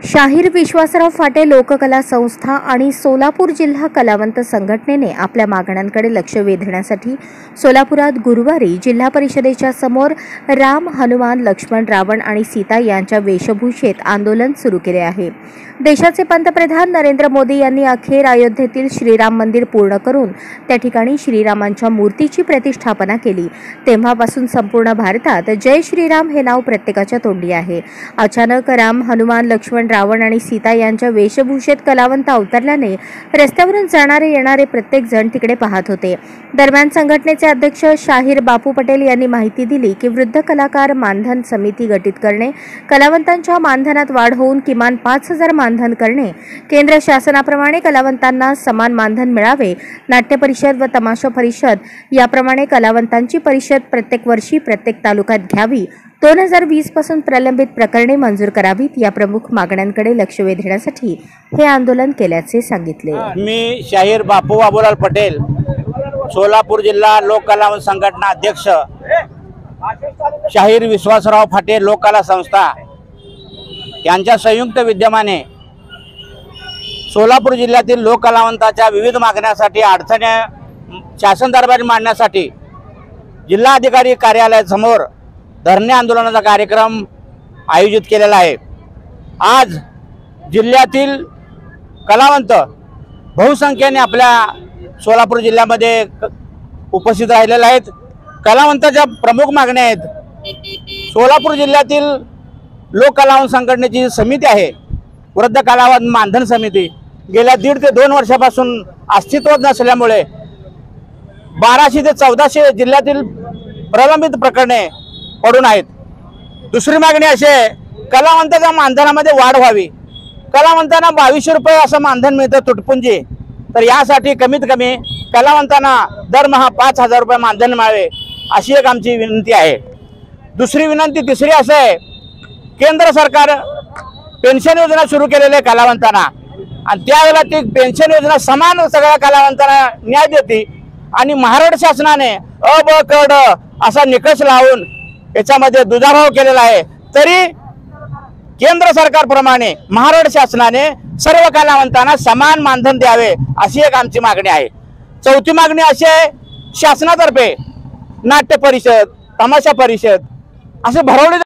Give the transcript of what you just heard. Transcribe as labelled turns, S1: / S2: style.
S1: शाहीर विश्वासराव फाटे लोककला संस्था आणि सोलापूर जिल्हा कलावंत संघटनेने आपल्या मागण्यांकडे लक्ष वेधण्यासाठी सोलापुरात गुरुवारी जिल्हा परिषदेच्या समोर राम, हनुमान, लक्ष्मण, रावण आणि सीता यांच्या वेशभूषेत आंदोलन सुरू केले आहे। देशाचे पंतप्रधान नरेंद्र मोदी यांनी अखेर अयोध्येतील श्रीराम मंदिर पूर्ण करून त्या ठिकाणी श्रीरामांच्या मूर्तीची प्रतिष्ठापना केली। तेव्हापासून संपूर्ण भारतात जय श्रीराम हे नाव प्रत्येकाच्या तोंडी आहे। अचानक राम, हनुमान, लक्ष्मण, रावण आणि सीता यांच्या वेशभूषेत कलावंत अवतरल्याने रस्त्यावरून जाणारे येणारे प्रत्येक जण तिकडे पाहत होते। दरम्यान संघटनेचे अध्यक्ष शाहीर बापू पटेल यांनी माहिती दिली की वृद्ध कलाकार मानधन समिती गठीत करणे, कलावंतांच्या मानधनात वाढ होऊन किमान 5,000 मानधन करणे, केंद्र शासनाप्रमाणे कलावंतांना समान मानधन मिळावे, नाट्य परिषद व तमाशा परिषद याप्रमाणे कलावंतांची परिषद प्रत्येक वर्षी प्रत्येक तालुक्यात घ्यावी, 2020 पासून प्रलंबित प्रकरणे मंजूर करावीत या प्रमुख मागण्यांकडे लक्ष वेधण्यासाठी हे आंदोलन केल्याचे सांगितले।
S2: मी शाहीर बापू बाबूलाल पटेल, सोलापूर जिल्हा लोककलावंत संघटना अध्यक्ष, शाहीर विश्वासराव फाटे लोककला संस्था यांच्या संयुक्त विद्यमाने सोलापूर जिल्ह्यातील लोककलावंतांच्या विविध मागण्यासाठी अडचणी शासन दरबारी मांडण्यासाठी जिल्हाधिकारी कार्यालयासमोर धरणे आंदोलनाचा कार्यक्रम आयोजित केलेला आहे। आज जिल्ह्यातील कलावंत बहुसंख्येने आपल्या सोलापूर जिल्ह्यामध्ये उपस्थित राहिलेले आहेत। कलावंताच्या प्रमुख मागण्या आहेत। सोलापूर जिल्ह्यातील लोककलावंत संघटनेची समिती आहे, वृद्ध कलावंत मानधन समिती, गेल्या 1.5 ते 2 वर्षापासून अस्तित्वात नसल्यामुळे 1200 ते 1400 जिल्ह्यातील प्रलंबित प्रकरणे पडून आहेत। दुसरी मागणी अशी आहे, कलावंताच्या मानधनामध्ये वाढ व्हावी। कलावंतांना 2200 रुपये असं मानधन मिळतं तुटपुंजी, तर यासाठी कमीत कमी कलावंतांना दरमहा 5,000 रुपये मानधन मिळावे अशी एक आमची विनंती आहे। दुसरी विनंती तिसरी असं आहे, केंद्र सरकार पेन्शन योजना सुरू केलेली आहे कलावंतांना, आणि त्यावेळेला ती पेन्शन योजना समान सगळ्या कलावंतांना न्याय देते, आणि महाराष्ट्र शासनाने अ ब क ड असा निकष लावून याच्यामध्ये दुजाभाव केलेला आहे। तरी केंद्र सरकारप्रमाणे महाराष्ट्र शासनाने सर्व कलावंतांना समान मानधन द्यावे अशी एक आमची मागणी आहे। चौथी मागणी अशी आहे, शासनातर्फे नाट्य परिषद, तमाशा परिषद असे भरवले